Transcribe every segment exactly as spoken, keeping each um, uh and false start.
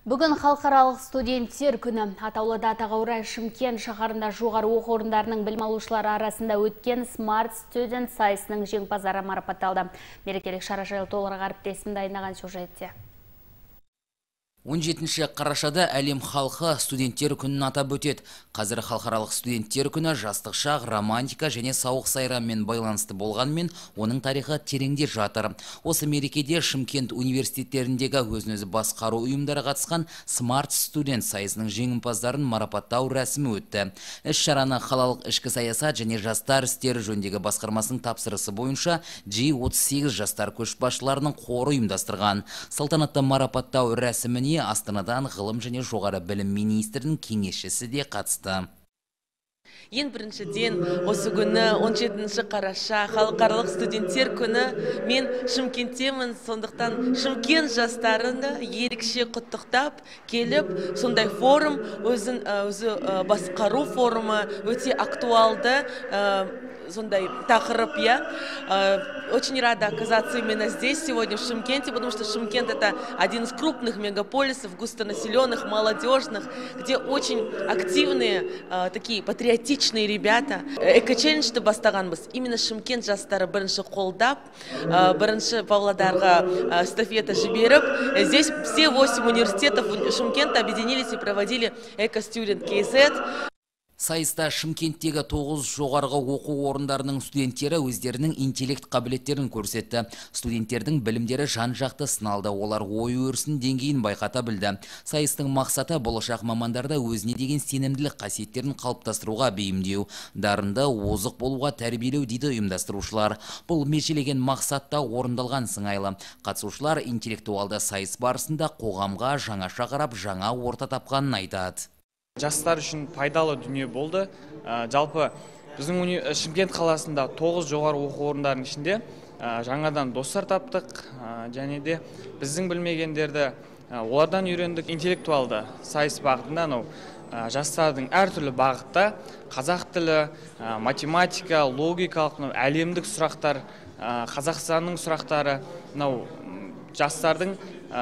Бүгін халықаралық студенттер күні. Атаулыда атаға орай Шымкент шаһарында жоғары оқу орындарының білім алушылары арасында өткен Smart Student сайысының жеңімпаздары марапатталды. Мерекелік шара жайлы толығырақ әріптесім дайындаған сюжетте. он жетінші қарашада әлем халқы студенттер күнін атап өтеді. Қазір халықаралық студенттер күні жастық шақ, романтика және сауық сайранмен байланысты болғанмен, оның тарихы тереңде жатыр. Осы мерекеде Шымкент университеттеріндегі өзін-өзі басқару ұйымдары қатысқан Smart Student сайысының жеңімпаздарын марапаттау рәсімі өтті. Іс-шараны қалалық ішкі саясат және жастар істері жөніндегі басқармасының тапсырысы бойынша G отыз сегіз жастар көшбасшыларының қоры ұйымдастырған. Салтанатты марапаттау рәсіміне Астанадан ғылым және жоғары білім министрінің кеңесшісі де қатысты. Ең біріншіден осы күні он жетінші қараша халықаралық студенттер күні. Мен Шымкенттемін, сондықтан Шымкент жастарыны ерекше құттықтап келіп, сондай форум, өзін өзі басқару форумы өте актуалды, сондай тақырып, я. Очень рада оказаться именно здесь сегодня, в Шымкенте, потому что Шымкент — это один из крупных мегаполисов, густонаселенных, молодежных, где очень активные, такие патриотичные ребята. Эко-челленджді бастағанбыз. Именно Шымкент жастары бірінші қолдап, бірінші Павлодарға эстафета жіберіп. Здесь все восемь университетов Шымкента объединились и проводили Эко-студент кей зет. Сайыста Шымкенттегі тоғыз жоғарғы оқу орындарының студенттері өздерінің интеллект қабілеттерін көрсетті. Студенттердің білімдері жан-жақты сыналды, олар ой өрісін деңгейін байқата білді. Сайыстың мақсаты болашақ мамандарда өзіне деген сенімділік қасиеттерін қалыптастыруға бейімдеу, дарынды, озық болуға тәрбиелеу дейді ұйымдастырушылар. Бұл межелеген мақсатта орындалған сыңайлы. Қатысушылар интеллектуалды сайыс барысында қоғамға жаңаша қарап, жаңа орта тапқанын айтады. Жастар үшін пайдалы дүние болды. Жалпы біздің Шымкент қаласында тоғыз жоғары оқу орындарының ішінде жаңадан достар таптық, және де біздің білмегендерді олардан үйрендік. Интеллектуалды сайыс бағытында жастардың әртүрлі бағытта қазақ тілі, математика, логикалық, әлемдік сұрақтар, Қазақстанның сұрақтары, жастардың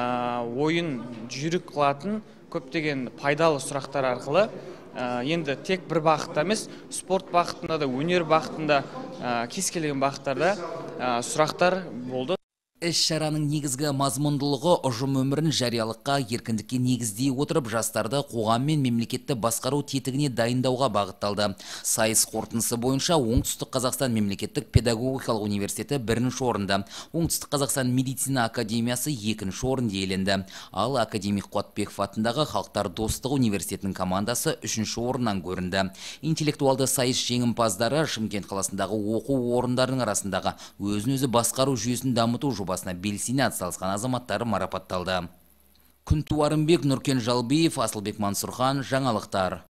ойын жүйрік қылатын көптеген пайдалы сұрақтар арқылы, енді тек бір бағытта емес, спорт бағытында да, өнер бағытында, кез келген бағыттарда сұрақтар болды. Іс-шараның негізгі мазмұндылығы ұжым өмірін жариялыққа, еркіндікке негіздей отырып, жастарды қоғам мен мемлекетті басқару тетігіне дайындауға бағытталды. Сайыс қорытындысы бойынша Оңтүстік Қазақстан мемлекеттік педагогикалық университеті бірінші орында, Оңтүстік Қазақстан медицина академиясы екінші орынды иеленді. Ал академик Қуатбеков атындағы Халықтар достығы университетінің командасы үшінші орыннан көрінді. Интеллектуалды сайыс жеңімпаздары Шымкент қаласындағы оқу орындарының арасындағы өзін-өзі басқару жүйесін дамыту басына белсене атсалысқан азаматтары марапатталды. Күнту Арымбек, Нұркен Жалбиев, Асылбек Мансұрхан, жаңалықтар.